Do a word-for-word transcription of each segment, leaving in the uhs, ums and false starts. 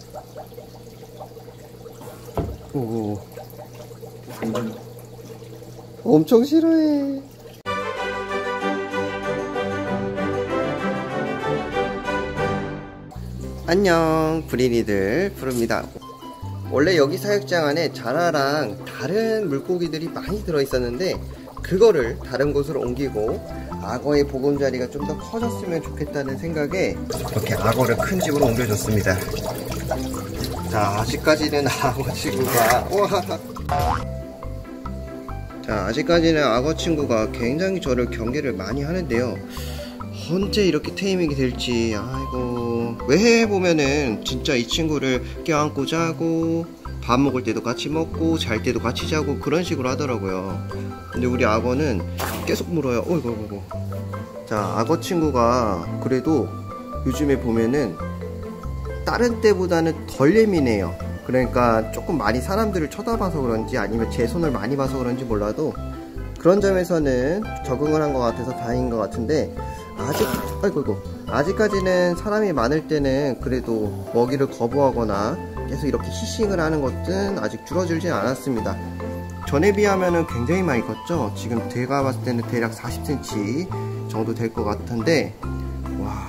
오, 엄청 싫어해. 안녕, 브리니들 푸르입니다. 원래 여기 사육장 안에 자라랑 다른 물고기들이 많이 들어있었는데 그거를 다른 곳으로 옮기고 악어의 보금자리가 좀 더 커졌으면 좋겠다는 생각에 이렇게 악어를 큰 집으로 옮겨줬습니다. 자, 아직까지는 악어 친구가 우와. 자, 아직까지는 악어 친구가 굉장히 저를 경계를 많이 하는데요. 언제 이렇게 테이밍이 될지. 아이고, 왜 보면은 진짜 이 친구를 껴안고 자고 밥 먹을 때도 같이 먹고 잘 때도 같이 자고 그런 식으로 하더라고요. 근데 우리 악어는 계속 물어요. 어이구, 어이구. 자, 악어 친구가 그래도 요즘에 보면은 다른 때보다는 덜 예민해요. 그러니까 조금 많이 사람들을 쳐다봐서 그런지 아니면 제 손을 많이 봐서 그런지 몰라도 그런 점에서는 적응을 한 것 같아서 다행인 것 같은데, 아직, 아이고, 아이고, 아직까지는 사람이 많을 때는 그래도 먹이를 거부하거나 계속 이렇게 히싱을 하는 것은 아직 줄어들진 않았습니다. 전에 비하면은 굉장히 많이 컸죠. 지금 제가 봤을 때는 대략 사십 센티미터 정도 될 것 같은데, 와,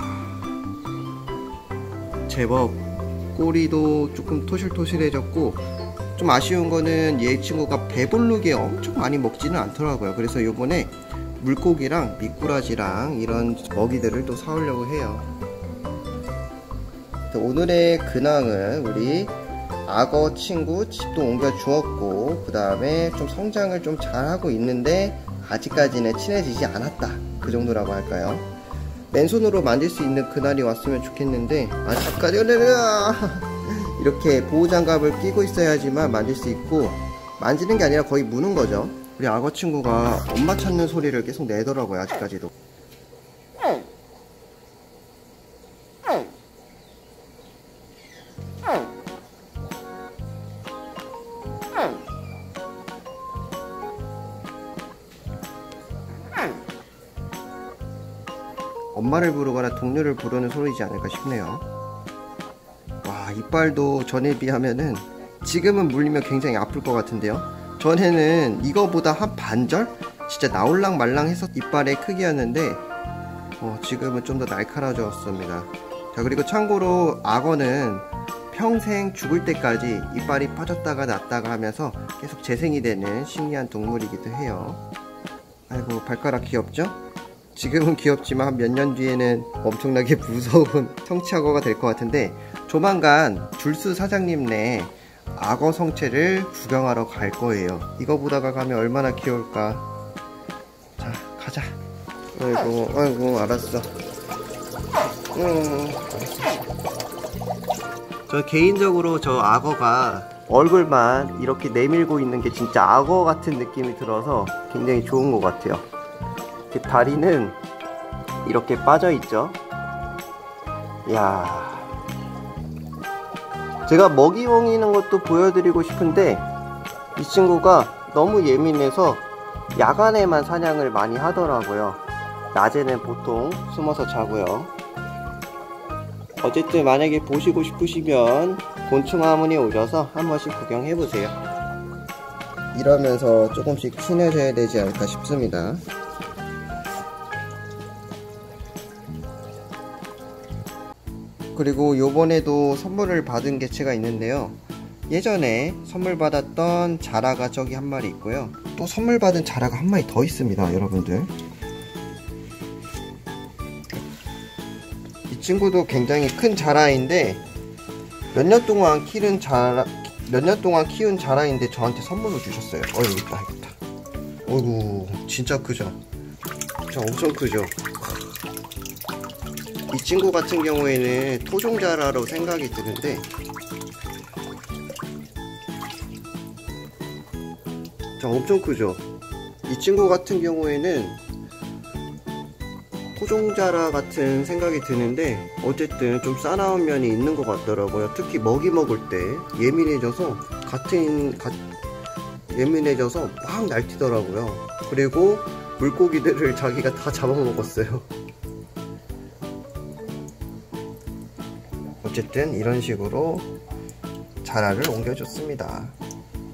제법 꼬리도 조금 토실토실해졌고, 좀 아쉬운 거는 얘 친구가 배부르게 엄청 많이 먹지는 않더라고요. 그래서 요번에 물고기랑 미꾸라지랑 이런 먹이들을 또 사오려고 해요. 오늘의 근황은 우리 악어 친구 집도 옮겨 주었고, 그 다음에 좀 성장을 좀 잘하고 있는데 아직까지는 친해지지 않았다, 그 정도라고 할까요? 맨손으로 만질 수 있는 그날이 왔으면 좋겠는데 아직까지는 이렇게 보호장갑을 끼고 있어야지만 만질 수 있고, 만지는 게 아니라 거의 무는 거죠. 우리 악어 친구가 엄마 찾는 소리를 계속 내더라고요. 아직까지도. 엄마를 부르거나 동료를 부르는 소리지 않을까 싶네요. 와, 이빨도 전에 비하면은 지금은 물리면 굉장히 아플 것 같은데요. 전에는 이거보다 한 반절? 진짜 나올랑 말랑 해서 이빨의 크기였는데 어, 지금은 좀 더 날카로워졌습니다. 자, 그리고 참고로 악어는 평생 죽을 때까지 이빨이 빠졌다가 났다가 하면서 계속 재생이 되는 신기한 동물이기도 해요. 아이고, 발가락 귀엽죠? 지금은 귀엽지만 몇 년 뒤에는 엄청나게 무서운 성취악어가 될 것 같은데, 조만간 줄수 사장님네 악어 성체를 구경하러 갈 거예요. 이거 보다가 가면 얼마나 귀여울까. 자, 가자. 아이고, 아이고, 알았어. 음, 저 개인적으로 저 악어가 얼굴만 이렇게 내밀고 있는 게 진짜 악어 같은 느낌이 들어서 굉장히 좋은 것 같아요. 다리는 이렇게 빠져 있죠. 이야, 제가 먹이 먹이는 것도 보여드리고 싶은데 이 친구가 너무 예민해서 야간에만 사냥을 많이 하더라고요. 낮에는 보통 숨어서 자고요. 어쨌든 만약에 보시고 싶으시면 곤충화문에 오셔서 한 번씩 구경해보세요. 이러면서 조금씩 친해져야 되지 않을까 싶습니다. 그리고 요번에도 선물을 받은 개체가 있는데요. 예전에 선물 받았던 자라가 저기 한 마리 있고요. 또 선물 받은 자라가 한 마리 더 있습니다, 여러분들. 이 친구도 굉장히 큰 자라인데 몇 년 동안 키운 자라, 몇 년 동안 키운 자라인데 저한테 선물로 주셨어요. 어, 여기 있다, 여기 있다. 어이구, 진짜 크죠? 진짜 엄청 크죠? 이 친구 같은 경우에는 토종자라로 생각이 드는데 자, 엄청 크죠? 이 친구 같은 경우에는 토종자라 같은 생각이 드는데 어쨌든 좀 싸나운 면이 있는 것 같더라고요. 특히 먹이 먹을 때 예민해져서 같은 가, 예민해져서 막 날뛰더라고요. 그리고 물고기들을 자기가 다 잡아먹었어요. 어쨌든 이런 식으로 자라를 옮겨줬습니다.